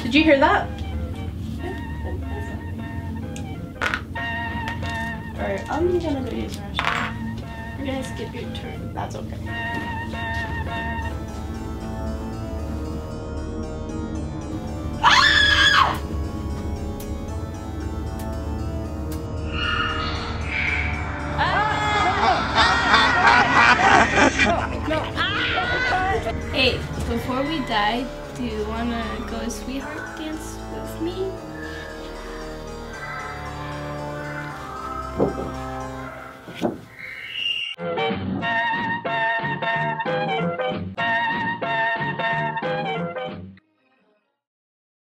Did you hear that? Alright, I'm gonna go use the restroom. We're gonna skip your turn. That's okay. Hey, before we die, do you want to go sweetheart dance with me?